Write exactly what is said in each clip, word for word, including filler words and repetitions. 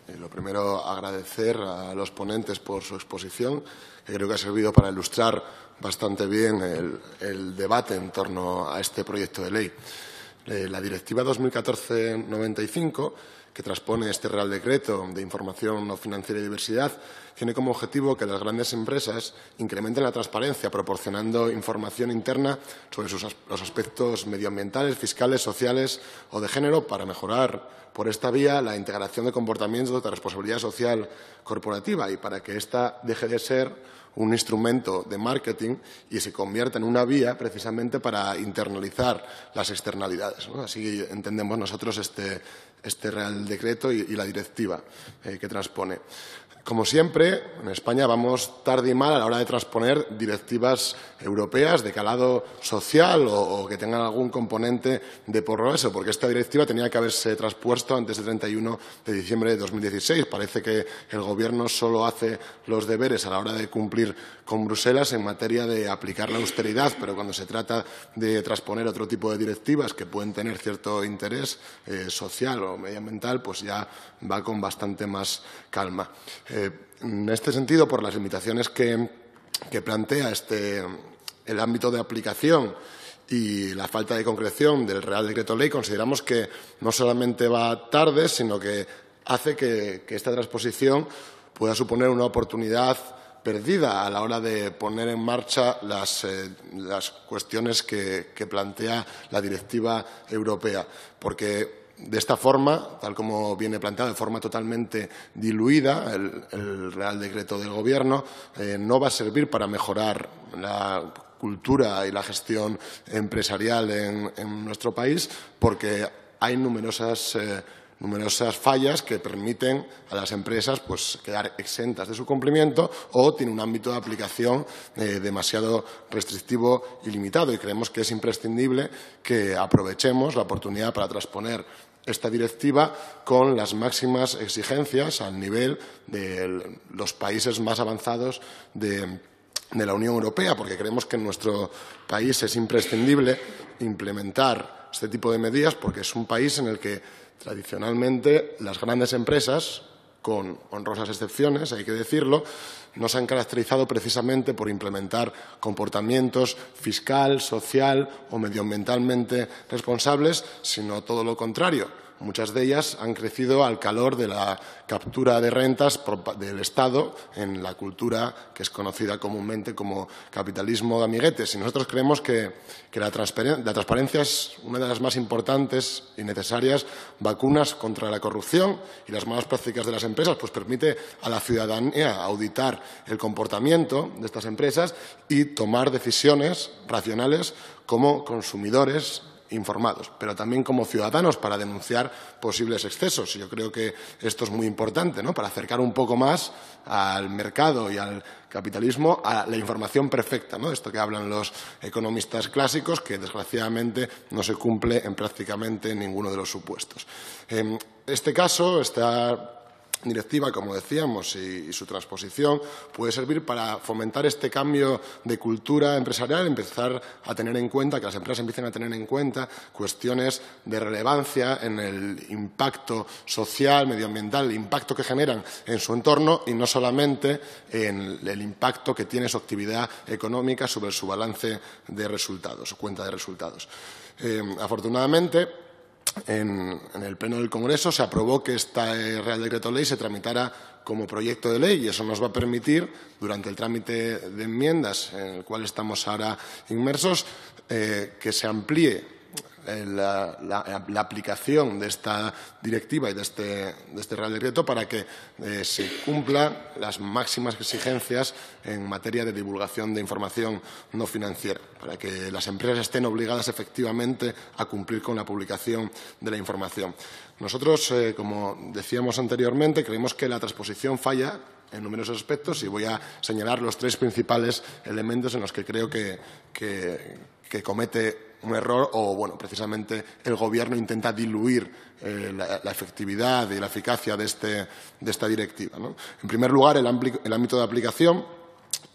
Eh, lo primero, agradecer a los ponentes por su exposición, que creo que ha servido para ilustrar bastante bien el, el debate en torno a este proyecto de ley. Eh, la Directiva dos mil catorce noventa y cinco, que transpone este Real Decreto de Información no financiera y diversidad, tiene como objetivo que las grandes empresas incrementen la transparencia, proporcionando información interna sobre sus, los aspectos medioambientales, fiscales, sociales o de género, para mejorar por esta vía la integración de comportamientos de responsabilidad social corporativa y para que ésta deje de ser un instrumento de marketing y se convierta en una vía precisamente para internalizar las externalidades, ¿no? Así entendemos nosotros este, este Real Decreto y, y la directiva eh, que transpone. Como siempre, en España vamos tarde y mal a la hora de transponer directivas europeas de calado social o, o que tengan algún componente de progreso, porque esta directiva tenía que haberse traspuesto antes del treinta y uno de diciembre de dos mil dieciséis. Parece que el Gobierno solo hace los deberes a la hora de cumplir con Bruselas en materia de aplicar la austeridad, pero cuando se trata de transponer otro tipo de directivas que pueden tener cierto interés eh, social o medioambiental, pues ya va con bastante más calma. Eh, en este sentido, por las limitaciones que, que plantea este, el ámbito de aplicación y la falta de concreción del Real Decreto Ley, consideramos que no solamente va tarde, sino que hace que, que esta transposición pueda suponer una oportunidad perdida a la hora de poner en marcha las, eh, las cuestiones que, que plantea la directiva europea, porque de esta forma, tal como viene planteado, de forma totalmente diluida, el, el Real Decreto del Gobierno eh, no va a servir para mejorar la cultura y la gestión empresarial en, en nuestro país, porque hay numerosas eh, numerosas fallas que permiten a las empresas pues, quedar exentas de su cumplimiento o tiene un ámbito de aplicación eh, demasiado restrictivo y limitado. Y creemos que es imprescindible que aprovechemos la oportunidad para transponer esta directiva con las máximas exigencias al nivel de los países más avanzados de, de la Unión Europea, porque creemos que en nuestro país es imprescindible implementar este tipo de medidas, porque es un país en el que tradicionalmente las grandes empresas, con honrosas excepciones, hay que decirlo, no se han caracterizado precisamente por implementar comportamientos fiscal, social o medioambientalmente responsables, sino todo lo contrario. Muchas de ellas han crecido al calor de la captura de rentas del Estado en la cultura que es conocida comúnmente como capitalismo de amiguetes. Y nosotros creemos que, que la, transparencia, la transparencia es una de las más importantes y necesarias vacunas contra la corrupción y las malas prácticas de las empresas, pues permite a la ciudadanía auditar el comportamiento de estas empresas y tomar decisiones racionales como consumidores informados, pero también como ciudadanos para denunciar posibles excesos. Yo creo que esto es muy importante, ¿no?, para acercar un poco más al mercado y al capitalismo a la información perfecta, ¿no?, esto que hablan los economistas clásicos, que desgraciadamente no se cumple en prácticamente ninguno de los supuestos. En este caso, esta directiva, como decíamos, y, y su transposición puede servir para fomentar este cambio de cultura empresarial, empezar a tener en cuenta, que las empresas empiecen a tener en cuenta cuestiones de relevancia en el impacto social, medioambiental, el impacto que generan en su entorno y no solamente en el impacto que tiene su actividad económica sobre su balance de resultados, su cuenta de resultados. Eh, afortunadamente, En, en el Pleno del Congreso se aprobó que este Real Decreto Ley se tramitara como proyecto de ley y eso nos va a permitir, durante el trámite de enmiendas en el cual estamos ahora inmersos, eh, que se amplíe La, la, la aplicación de esta directiva y de este, de este Real Decreto para que eh, se cumplan las máximas exigencias en materia de divulgación de información no financiera, para que las empresas estén obligadas efectivamente a cumplir con la publicación de la información. Nosotros, eh, como decíamos anteriormente, creemos que la transposición falla en numerosos aspectos y voy a señalar los tres principales elementos en los que creo que, que, que comete un error o, bueno, precisamente el Gobierno intenta diluir eh, la, la efectividad y la eficacia de, este, de esta directiva, ¿no? En primer lugar, el, ampli, el ámbito de aplicación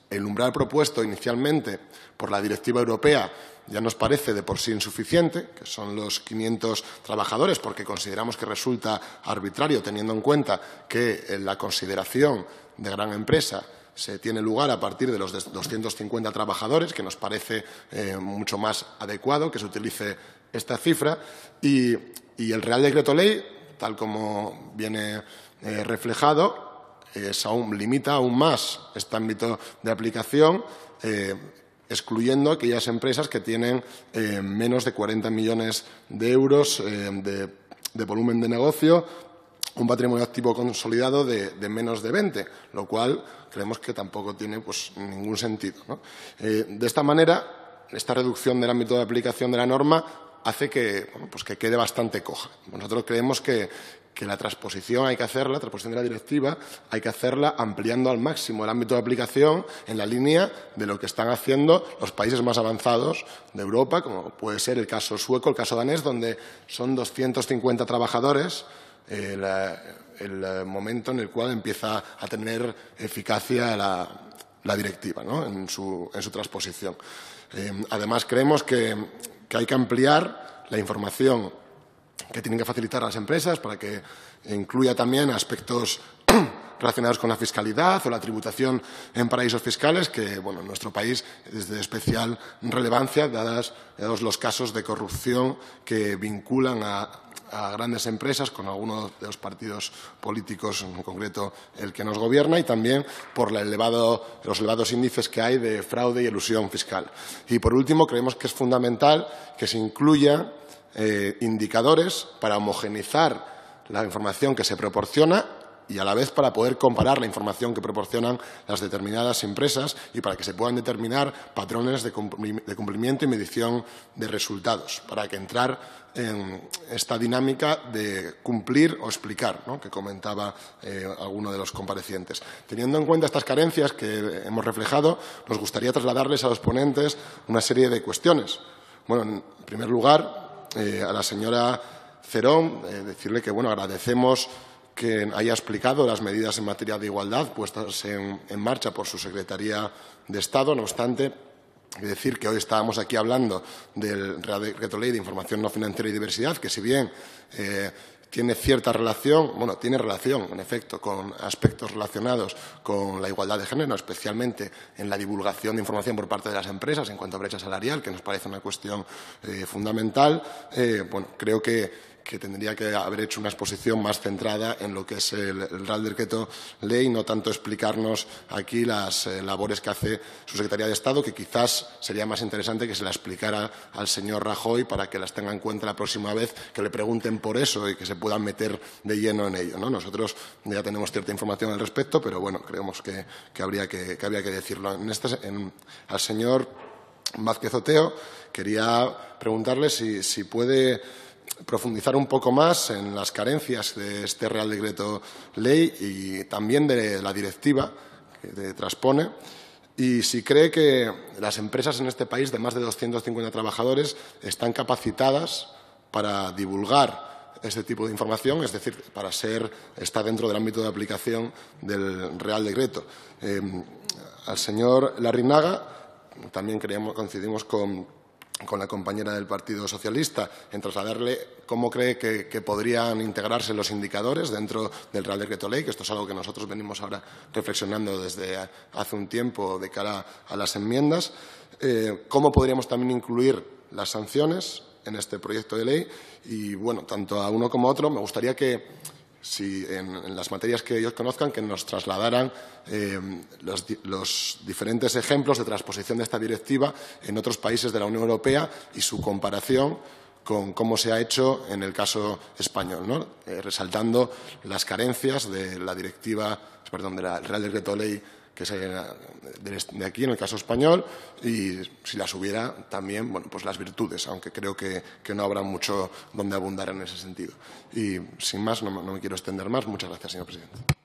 el umbral propuesto inicialmente por la directiva europea ya nos parece de por sí insuficiente, que son los quinientos trabajadores, porque consideramos que resulta arbitrario, teniendo en cuenta que en la consideración de gran empresa se tiene lugar a partir de los doscientos cincuenta trabajadores, que nos parece eh, mucho más adecuado que se utilice esta cifra, y, y el Real Decreto Ley, tal como viene eh, reflejado, es aún, limita aún más este ámbito de aplicación, eh, excluyendo aquellas empresas que tienen eh, menos de cuarenta millones de euros eh, de, de volumen de negocio, un patrimonio activo consolidado de, de menos de veinte, lo cual creemos que tampoco tiene pues, ningún sentido, ¿no? Eh, de esta manera, esta reducción del ámbito de aplicación de la norma hace que, bueno, pues que quede bastante coja. Nosotros creemos que, que la transposición hay que hacerla, la transposición de la directiva, hay que hacerla ampliando al máximo el ámbito de aplicación en la línea de lo que están haciendo los países más avanzados de Europa, como puede ser el caso sueco, el caso danés, donde son doscientos cincuenta trabajadores eh, la, el momento en el cual empieza a tener eficacia la, la directiva, ¿no? en, su, en su transposición. Eh, además, creemos que, que hay que ampliar la información que tienen que facilitar a las empresas para que incluya también aspectos relacionados con la fiscalidad o la tributación en paraísos fiscales, que bueno, en nuestro país es de especial relevancia, dadas, dados los casos de corrupción que vinculan a, a grandes empresas con algunos de los partidos políticos, en concreto el que nos gobierna, y también por la elevado, los elevados índices que hay de fraude y elusión fiscal. Y, por último, creemos que es fundamental que se incluya eh, indicadores para homogeneizar la información que se proporciona y a la vez para poder comparar la información que proporcionan las determinadas empresas y para que se puedan determinar patrones de cumplimiento y medición de resultados, para que entrar en esta dinámica de cumplir o explicar, ¿no?, que comentaba eh, alguno de los comparecientes. Teniendo en cuenta estas carencias que hemos reflejado, nos gustaría trasladarles a los ponentes una serie de cuestiones. Bueno, en primer lugar, eh, a la señora Cerón, eh, decirle que bueno, agradecemos que haya explicado las medidas en materia de igualdad puestas en, en marcha por su Secretaría de Estado. No obstante, decir que hoy estábamos aquí hablando del Real Decreto Ley de Información No Financiera y Diversidad, que si bien eh, tiene cierta relación, bueno, tiene relación, en efecto, con aspectos relacionados con la igualdad de género, especialmente en la divulgación de información por parte de las empresas en cuanto a brecha salarial, que nos parece una cuestión eh, fundamental. Eh, bueno, creo que que tendría que haber hecho una exposición más centrada en lo que es el, el Real Decreto Ley, no tanto explicarnos aquí las eh, labores que hace su Secretaría de Estado, que quizás sería más interesante que se la explicara al señor Rajoy para que las tenga en cuenta la próxima vez que le pregunten por eso y que se puedan meter de lleno en ello, ¿no? Nosotros ya tenemos cierta información al respecto, pero bueno, creemos que, que, habría, que, que habría que decirlo. En este, en, al señor Vázquez Oteo quería preguntarle si, si puede profundizar un poco más en las carencias de este Real Decreto Ley y también de la directiva que transpone, y si cree que las empresas en este país de más de doscientos cincuenta trabajadores están capacitadas para divulgar este tipo de información, es decir, para ser, está dentro del ámbito de aplicación del Real Decreto. Eh, al señor Larrinaga también creemos, coincidimos con con la compañera del Partido Socialista en trasladarle cómo cree que, que podrían integrarse los indicadores dentro del Real Decreto Ley, que esto es algo que nosotros venimos ahora reflexionando desde hace un tiempo de cara a las enmiendas. Eh, cómo podríamos también incluir las sanciones en este proyecto de ley y, bueno, tanto a uno como a otro me gustaría que, si en, en las materias que ellos conozcan, que nos trasladaran eh, los, los diferentes ejemplos de transposición de esta directiva en otros países de la Unión Europea y su comparación con cómo se ha hecho en el caso español, ¿no? Eh, resaltando las carencias de la directiva, perdón, de la Real Decreto Ley que es de aquí en el caso español, y si las hubiera también, bueno, pues las virtudes, aunque creo que, que no habrá mucho donde abundar en ese sentido. Y sin más, no, no me quiero extender más. Muchas gracias, señor presidente.